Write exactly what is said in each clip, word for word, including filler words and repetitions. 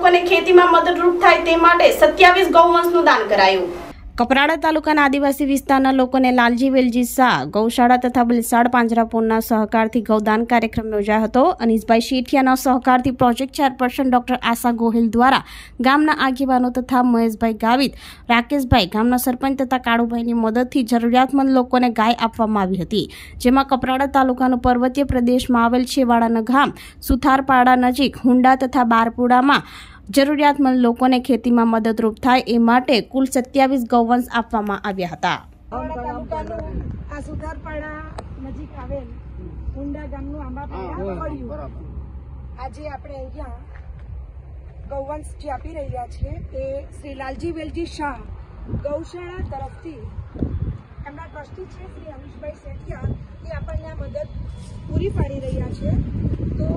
લોકોને ખેતીમાં મદદરૂપ થાય તે માટે સત્યાવીસ ગૌવંશનું દાન કરાયું। કપરાડા તાલુકાના આદિવાસી વિસ્તારના લોકોને લાલજી વેલજી શાહ ગૌશાળા તથા બલસાડ પાંજરાપોળના સહકારથી ગૌદાન કાર્યક્રમ યોજાયો હતો। અનીસભાઈ શેઠિયાના સહકારથી project chairperson doctor Asha Gohil દ્વારા ગામના આગેવાનો તથા મહેશભાઈ ગાવિત, રાકેશભાઈ, ગામના સરપંચ તથા કાળુભાઈની મદદથી જરૂરિયાતમંદ લોકોને ગાય આપવામાં આવી હતી, જેમાં કપરાડા તાલુકાનો પર્વતીય પ્રદેશમાં આવેલ છેવાડાના ગામ સુથારપાડા નજીક હુંડા તથા બારપુડામાં જરૂરિયાતમંદ લોકોને ખેતીમાં મદદરૂપ થાય એ માટે કુલ સત્યાવીસ ગૌવંશ આપવામાં આવ્યા હતા। આ સુથારપાડા નજીક આવેલ હુંડા ગામનું આંબાપાડા મળ્યું। આજે આપણે અહીંયા ગૌવંશ જે આપી રહ્યા છે તે શ્રી લાલજી વેલજી શાહ ગૌશાળા તરફથી એમના ટ્રસ્ટી છે શ્રી અમીશભાઈ શેઠિયા એ આપણને આ મદદ પૂરી પાડી રહ્યા છે। તો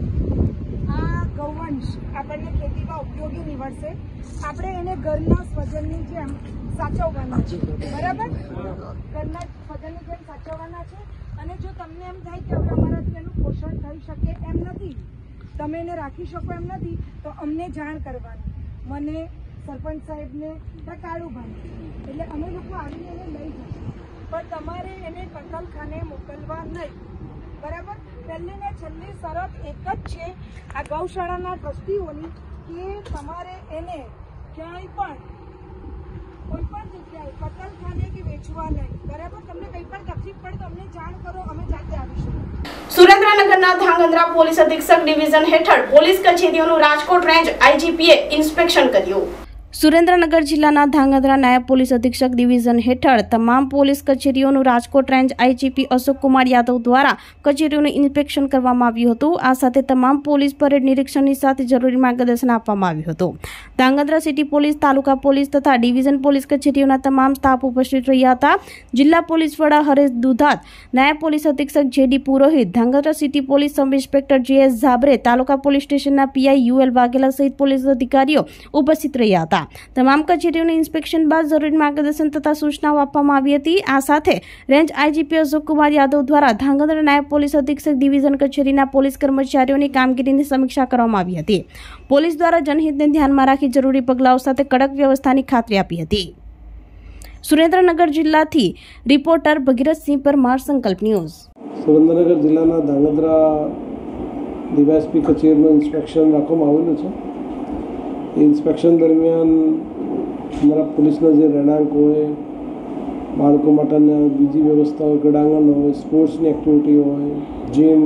આ ગૌવંશ આપણને ખેતીમાં ઉપયોગી નીવડશે। આપણે એને ઘરના સ્વજનની જેમ સાચવવાના છે, બરાબર? ઘરના સ્વજનની જેમ સાચવવાના છે। અને જો તમને એમ થાય કે હવે અમારાથી એનું પોષણ થઈ શકે એમ નથી, તમે એને રાખી શકો એમ નથી, તો અમને જાણ કરવાની, મને, સરપંચ સાહેબને, કાળુભાઈ, એટલે અમે લોકો આવીને એને લઈ જશું। પણ તમારે એને કતલખાને મોકલવા નહીં, બરાબર? પહેલી ને છેલ્લી શરત એક જ છે આ ગૌશાળાના ટ્રસ્ટીઓની કે તમારે એને ક્યાંય પણ કોઈ પણ જગ્યાએ કતલખાને કે વેચવા નહીં, બરાબર? તમને કંઈ પણ તકલીફ પડે તો અમને જાણ કરો, અમે જાતે આવીશું। સુરેન્દ્રનગરના ધાંગધ્રા પોલીસ અધિક્ષક ડિવિઝન હેઠળ પોલીસ કચેરીઓનું રાજકોટ રેન્જ આઈજીપીએ ઇન્સ્પેક્શન કર્યું। સુરેન્દ્રનગર જિલ્લાના ધાંગધ્રા નાયબ પોલીસ અધિક્ષક ડિવિઝન હેઠળ તમામ પોલીસ કચેરીઓનું રાજકોટ રેન્જ આઈજીપી અશોક કુમાર યાદવ દ્વારા કચેરીઓનું ઇન્સ્પેક્શન કરવામાં આવ્યું હતું। આ સાથે તમામ પોલીસ પરેડ નિરીક્ષણની સાથે જરૂરી માર્ગદર્શન આપવામાં આવ્યું હતું। Dhrangadhra city police, taluka police તથા ડિવિઝન પોલીસ કચેરીઓના તમામ સ્ટાફ ઉપસ્થિત રહ્યા હતા। જિલ્લા પોલીસ વડા હરેશ દુધાત, નાયબ પોલીસ અધિક્ષક JD Purohit, Dhrangadhra city police sub inspector JS Jhabre, taluka police સ્ટેશનના પીઆઈ યુએલ વાઘેલા સહિત પોલીસ અધિકારીઓ ઉપસ્થિત રહ્યા હતા। તમામ કચેરીઓનું ઇન્સ્પેક્શન બાદ જરૂરી માર્ગદર્શન તથા સૂચનાઓ આપવામાં આવી હતી। આ સાથે રેન્જ આઈજીપી અશોક કુમાર યાદવ દ્વારા ધાંગધ્રા નાયબ પોલીસ અધિક્ષક ડિવિઝન કચેરીના પોલીસ કર્મચારીઓની કામગીરીની સમીક્ષા કરવામાં આવી હતી। પોલીસ દ્વારા જનહિતને ધ્યાનમાં રાખી જરૂરી પગલાઓ સાથે કડક વ્યવસ્થાની ખાતરી આપી હતી। સુરેન્દ્રનગર જિલ્લાથી રિપોર્ટર ભગીરથસિંહ પરમાર, સંકલ્પ ન્યૂઝ। સુરેન્દ્રનગર જિલ્લાના ધાંગધ્રા ડીવાયએસપી કચેરીનું ઇન્સ્પેક્શન રાખવામાં આવેલું છે। ઇન્સ્પેક્શન દરમિયાન અમારા પોલીસના જે રહેણાંક હોય, બાળકો માટેના બીજી વ્યવસ્થા હોય, ક્રીડાંગણ હોય, સ્પોર્ટ્સની એક્ટિવિટી હોય, જીમ,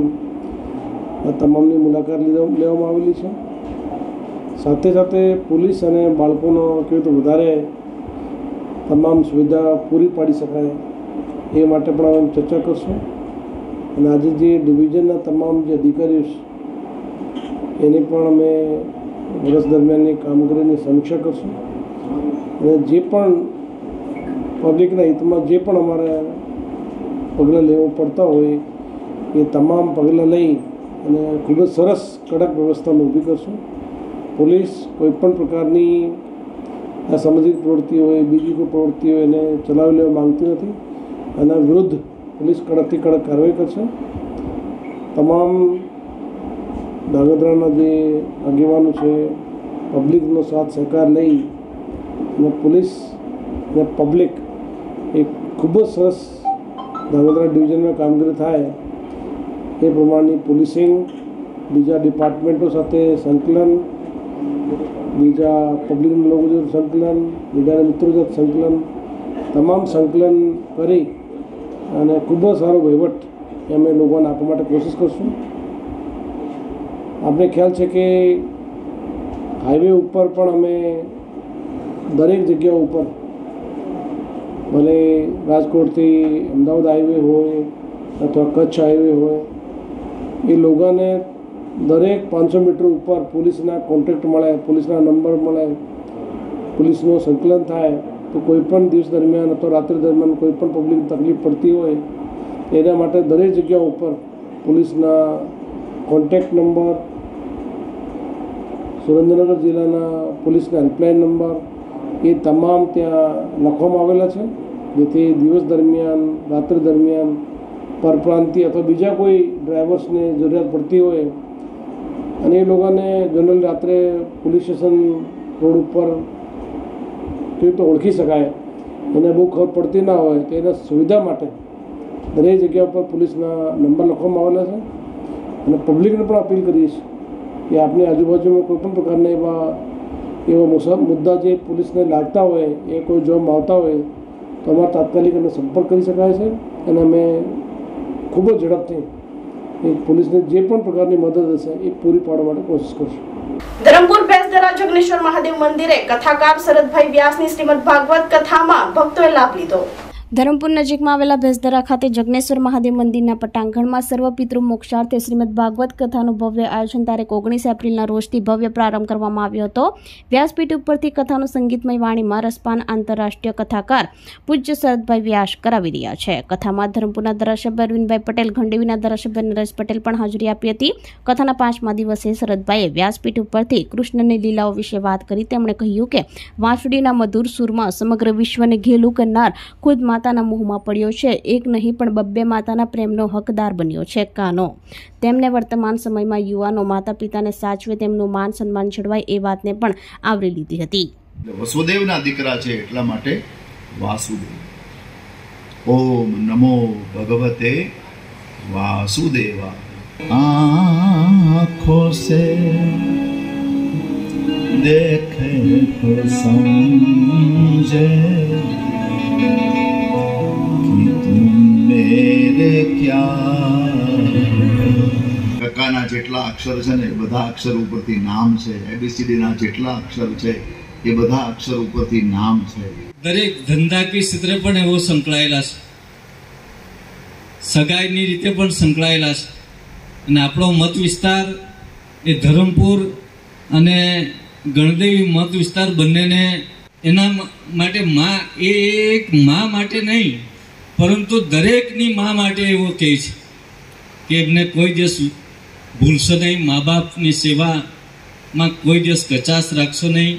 આ તમામની મુલાકાત લેવામાં આવેલી છે। સાથે સાથે પોલીસ અને બાળકોનો કેવું તો વધારે તમામ સુવિધા પૂરી પાડી શકાય એ માટે પણ અમે ચર્ચા કરશું। અને આજે જે ડિવિઝનના તમામ જે અધિકારીઓ છે એની પણ અમે વર્ષ દરમિયાનની કામગીરીની સમીક્ષા કરશું। અને જે પણ પબ્લિકના હિતમાં જે પણ અમારે પગલાં લેવું પડતા હોય એ તમામ પગલાં લઈ અને ખૂબ જ સરસ કડક વ્યવસ્થામાં ઊભી કરશું। પોલીસ કોઈપણ પ્રકારની અસામાજિક પ્રવૃત્તિ હોય, બીજી કોઈ પ્રવૃત્તિ હોય એને ચલાવી લેવા માંગતી નથી। એના વિરુદ્ધ પોલીસ કડકથી કડક કાર્યવાહી કરશે। તમામ ધાંગધ્રાના જે આગેવાનો છે, પબ્લિકનો સાથ સહકાર લઈ અને પોલીસ અને પબ્લિક એક ખૂબ જ સરસ ધાંગધ્રા ડિવિઝનમાં કામગીરી થાય એ પ્રમાણની પોલીસિંગ બીજા ડિપાર્ટમેન્ટો સાથે સંકલન, બીજા પબ્લિકના લોકો સાથે સંકલન, મીડિયાના મિત્રો સાથે સંકલન, તમામ સંકલન કરી અને ખૂબ જ સારો વહીવટ અમે લોકોને આપવા માટે કોશિશ કરશું। આપણે ખ્યાલ છે કે હાઈવે ઉપર પણ અમે દરેક જગ્યાઓ ઉપર, ભલે રાજકોટથી અમદાવાદ હાઈવે હોય અથવા કચ્છ હાઈવે હોય, એ લોકોને દરેક પાંચસો મીટર ઉપર પોલીસના કોન્ટેક્ટ મળે, પોલીસના નંબર મળે, પોલીસનું સંકલન થાય તો કોઈપણ દિવસ દરમિયાન અથવા રાત્રિ દરમિયાન કોઈપણ પબ્લિક તકલીફ પડતી હોય એના માટે દરેક જગ્યા ઉપર પોલીસના કોન્ટેક્ટ નંબર, સુરેન્દ્રનગર જિલ્લાના પોલીસના હેલ્પલાઇન નંબર એ તમામ ત્યાં લખવામાં આવેલા છે, જેથી દિવસ દરમિયાન, રાત્રિ દરમિયાન પરપ્રાંતિ અથવા બીજા કોઈ ડ્રાઈવર્સને જરૂરિયાત પડતી હોય અને એ લોકોને જનરલ રાત્રે પોલીસ સ્ટેશન રોડ ઉપર કેવી રીતે ઓળખી શકાય એને બહુ ખબર પડતી ના હોય તો એના સુવિધા માટે દરેક જગ્યા ઉપર પોલીસના નંબર લખવામાં આવેલા છે અને પબ્લિકને પણ અપીલ કરીએ છીએ કે આપની આજુબાજુમાં કોઈ પણ પ્રકારના એવા એવા મુસા મુદ્દા જે પોલીસને લાગતા હોય એ કોઈ જોવામાં આવતા હોય તો અમારે તાત્કાલિક એને સંપર્ક કરી શકાય છે અને અમે ખૂબ જ ઝડપથી એ પોલીસને જે પણ પ્રકારની મદદ હશે એ પૂરી પાડવા માટે કોશિશ કરશું. ધરમપુર બેસદરા જગનેશ્વર મહાદેવ મંદિરે કથાકાર શરદભાઈ વ્યાસની શ્રીમદ ભાગવત કથામાં ભક્તોએ લાભ લીધો. ધરમપુર નજીકમાં આવેલા ભેસદરા ખાતે જગનેશ્વર મહાદેવ મંદિરના પટાંગણમાં સર્વ પિતૃ મોક્ષાર્થે શ્રીમદ ભાગવત કથાનું ભવ્ય આયોજન તારીખ ઓગણીસ એપ્રિલના રોજથી ભવ્ય પ્રારંભ કરવામાં આવ્યો હતો. વ્યાસપીઠ ઉપરથી કથાનું સંગીતમય વાણીમાં રસપાન આંતરરાષ્ટ્રીય કથાકાર પૂજ્ય શરદભાઈ વ્યાસ કરાવી રહ્યા છે. કથામાં ધરમપુરના ધારાસભ્ય અરવિંદભાઈ પટેલ, ગંડેવીના ધારાસભ્ય નરેશ પટેલ પણ હાજરી આપી હતી. કથાના પાંચમા દિવસે શરદભાઈએ વ્યાસપીઠ ઉપરથી કૃષ્ણની લીલાઓ વિશે વાત કરી. તેમણે કહ્યું કે વાંસળીના મધુર સુરમાં સમગ્ર વિશ્વને ઘેલું કરનાર ખુદ માતાના મોહમાં પડ્યો છે. એક નહીં પણ બબ્બે માતાના પ્રેમનો હકદાર બન્યો છે કાનો. તેમને વર્તમાન સમયમાં યુવાનો માતા પિતાને સાચવે, તેમનું માન સન્માન જળવાય એ વાતને પણ આવરી લીધી હતી. વસુદેવના દીકરા છે એટલા માટે વાસુદેવ. ઓમ નમો ભગવતે વાસુદેવા. આંખો સે દેખે તો સમજે કકાના જેટલા અક્ષર છે ને એ બધા અક્ષર ઉપરથી નામ છે. એબીસીડી ના જેટલા અક્ષર છે એ બધા અક્ષર ઉપરથી નામ છે. દરેક ધંધાકીય ક્ષેત્રે પણ એવો સંકળાયેલા છે, સગાઈની રીતે પણ સંકળાયેલા છે. અને આપણો મત વિસ્તાર એ ધરમપુર અને ગણદેવી મત વિસ્તાર બંનેને એના માટે માં એ એક માં માટે નહીં પરંતુ દરેકની મા માટે એવો કહે છે કે એમને કોઈ દિવસ ભૂલશો નહીં, મા બાપની સેવામાં કોઈ દિવસ કચાશ રાખશો નહીં.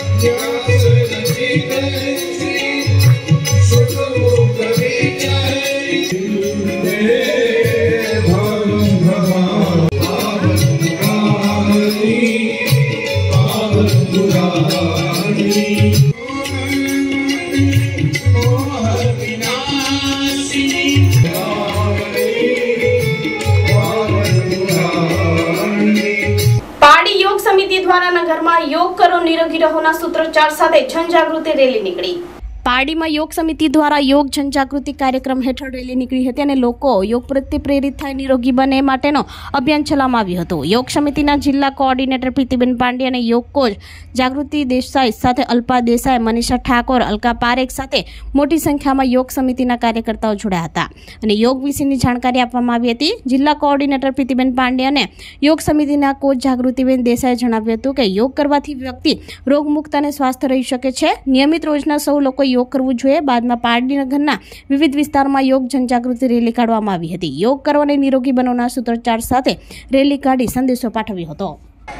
દ્વારા નગરમાં યોગ કરો નિરોગી રહોના સૂત્રોચ્ચાર સાથે જનજાગૃતિ રેલી નીકળી. પારડીમાં યોગ સમિતિ દ્વારા યોગ જનજાગૃતિ કાર્યક્રમ હેઠળ રેલી નીકળી હતી અને લોકો યોગ પ્રત્યે પ્રેરિત થાય, નિરોગી બને માટેનો અભિયાન ચલાવવામાં આવ્યું હતું. યોગ સમિતિના જિલ્લા કોઓર્ડિનેટર પ્રીતિબેન પાંડે અને યોગ કોચ જાગૃતિ દેસાઈ સાથે અલ્પા દેસાઈ, મનીષા ઠાકોર, અલકા પારેખ સાથે મોટી સંખ્યામાં યોગ સમિતિના કાર્યકર્તાઓ જોડાયા હતા અને યોગ વિશેની જાણકારી આપવામાં આવી હતી. જિલ્લા કોઓર્ડિનેટર પ્રીતિબેન પાંડે અને યોગ સમિતિના કોચ જાગૃતિબેન દેસાઈએ જણાવ્યું હતું કે યોગ કરવાથી વ્યક્તિ રોગમુક્ત અને સ્વસ્થ રહી શકે છે. નિયમિત રોજના સૌ લોકો યોગ કરવું જોઈએ. બાદમાં પારડીનગરના વિવિધ વિસ્તારમાં યોગ જનજાગૃતિ રેલી કાઢવામાં આવી હતી. યોગ કરો અને નિરોગી બનોના સૂત્રોચ્ચાર સાથે રેલી કાઢી સંદેશો પાઠવ્યો હતો.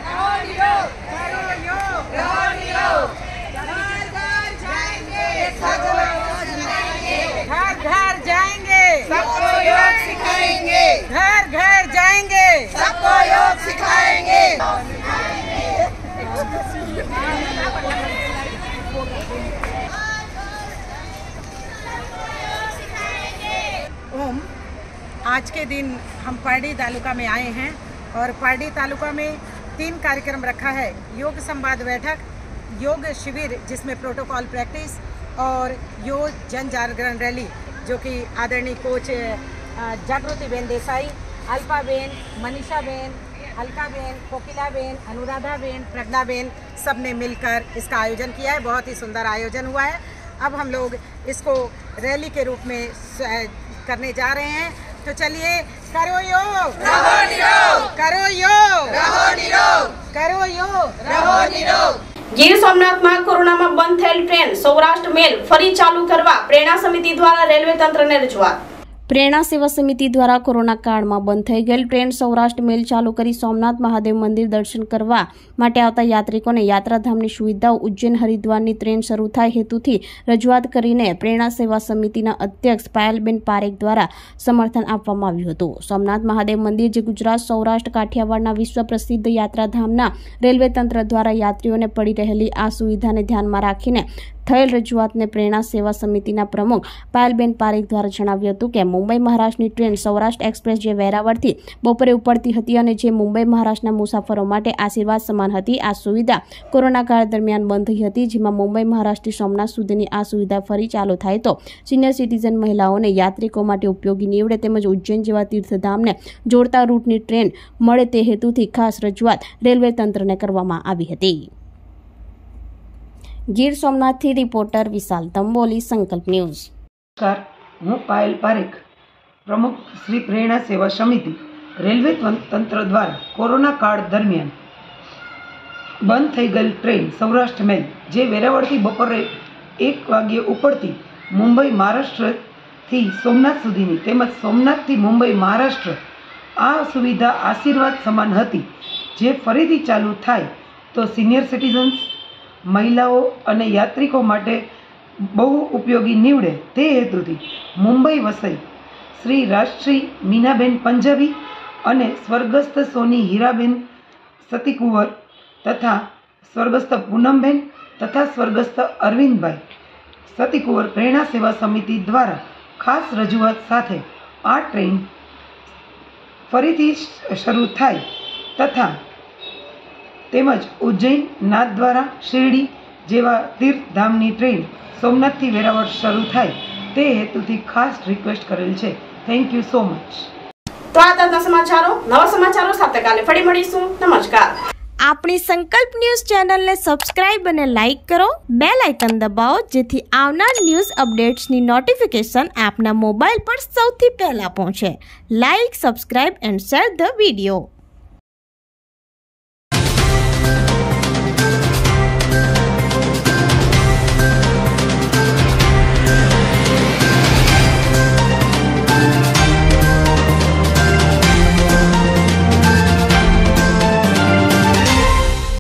घर घर जाएंगे, सबको योग सिखाएंगे. ओम, आज के दिन हम पारडी तालुका में आए हैं और पारडी तालुका में तीन कार्यक्रम रखा है. योग संवाद बैठक, योग शिविर जिसमें प्रोटोकॉल प्रैक्टिस और योग जन जागरण रैली जो कि आदरणीय कोच जागृतिबेन देसाई, अल्पाबेन, मनीषाबेन, अलकाबेन, कोकिलाबेन, अनुराधाबेन, प्रज्ञाबेन सब ने मिलकर इसका आयोजन किया है. बहुत ही सुंदर आयोजन हुआ है. अब हम लोग इसको रैली के रूप में करने जा रहे हैं. तो चलिए, करो योग, रहो निरोग, करो योग, रहो निरोग, करो योग, रहो निरोग. ગીર સોમનાથમાં કોરોનામાં બંધ થયેલ ટ્રેન સૌરાષ્ટ્ર મેલ ફરી ચાલુ કરવા પ્રેરણા સમિતિ દ્વારા રેલવે તંત્રને રજૂઆત. પ્રેરણા સેવા સમિતિ દ્વારા કોરોના કાળમાં બંધ થઈ ગયેલ ટ્રેન સૌરાષ્ટ્ર મેલ ચાલુ કરી સોમનાથ મહાદેવ મંદિર દર્શન કરવા માટે આવતા યાત્રિકોને યાત્રાધામની સુવિધાઓ ઉજ્જૈન હરિદ્વારની ટ્રેન શરૂ થાય હેતુથી રજૂઆત કરીને પ્રેરણા સેવા સમિતિના અધ્યક્ષ પાયલબેન પારેખ દ્વારા સમર્થન આપવામાં આવ્યું હતું. સોમનાથ મહાદેવ મંદિર જે ગુજરાત સૌરાષ્ટ્ર કાઠિયાવાડના વિશ્વ પ્રસિદ્ધ યાત્રાધામના રેલવે તંત્ર દ્વારા યાત્રીઓને પડી રહેલી આ સુવિધાને ધ્યાનમાં રાખીને થયેલ રજૂઆતને પ્રેરણા સેવા સમિતિના પ્રમુખ પાયલબેન પારેખ દ્વારા જણાવ્યું હતું કે મુંબઈ મહારાષ્ટ્રની ટ્રેન સૌરાષ્ટ્ર એક્સપ્રેસ જે વેરાવળથી બપોરે ઉપડતી હતી અને જે મુંબઈ મહારાષ્ટ્રના મુસાફરો માટે આશીર્વાદ સમાન હતી, આ સુવિધા કોરોના કાળ દરમિયાન બંધ થઈ હતી, જેમાં મુંબઈ મહારાષ્ટ્રથી સોમનાથ સુધીની આ સુવિધા ફરી ચાલુ થાય તો સિનિયર સિટીઝન મહિલાઓને યાત્રિકો માટે ઉપયોગી નીવડે તેમજ ઉજ્જૈન જેવા તીર્થધામને જોડતા રૂટની ટ્રેન મળે તે હેતુથી ખાસ રજૂઆત રેલવે તંત્રને કરવામાં આવી હતી. ગીર સોમનાથથી રિપોર્ટર વિશાલ તંબોલી, સંકલ્પ ન્યૂઝ. નમસ્કાર, હું પાયલ પારેખ, પ્રમુખ શ્રી પ્રેરણા સેવા સમિતિ. રેલવે તંત્ર દ્વારા કોરોના કાળ દરમિયાન બંધ થઈ ગયેલ ટ્રેન સૌરાષ્ટ્ર મેલ જે વેરાવળથી બપોરે એક વાગ્યે ઉપડતી મુંબઈ મહારાષ્ટ્રથી સોમનાથ સુધીની તેમજ સોમનાથથી મુંબઈ મહારાષ્ટ્ર, આ સુવિધા આશીર્વાદ સમાન હતી, જે ફરીથી ચાલુ થાય તો સિનિયર સિટીઝન્સ, મહિલાઓ અને યાત્રિકો માટે બહુ ઉપયોગી નીવડે તે હેતુથી મુંબઈ વસઈ શ્રી રાજશ્રી મીનાબેન પંજાબી અને સ્વર્ગસ્થ સોની હીરાબેન સતીકુંવર તથા સ્વર્ગસ્થ પૂનમબેન તથા સ્વર્ગસ્થ અરવિંદભાઈ સતીકુંવર પ્રેરણા સેવા સમિતિ દ્વારા ખાસ રજૂઆત સાથે આ ટ્રેન ફરીથી શરૂ થાય તથા તેમજ ઉજ્જૈન, નાથદ્વારા, શિરડી જેવા તીર્થધામની ટ્રેન સોમનાથથી વેરાવળ શરૂ થાય તે હેતુથી ખાસ રિક્વેસ્ટ કરેલ છે. Thank you so much. તો આ હતા સમાચારો. નવા સમાચારો સાથે કાલે ફરી મળીશું. નમસ્કાર. આપણી સંકલ્પ ન્યૂઝ ચેનલને સબસ્ક્રાઇબ અને લાઇક કરો, બેલ આઇકન દબાવો જેથી આવનાર ન્યૂઝ અપડેટ્સની નોટિફિકેશન આપના મોબાઈલ પર સૌથી પહેલા પહોંચે. Like, subscribe and share the video.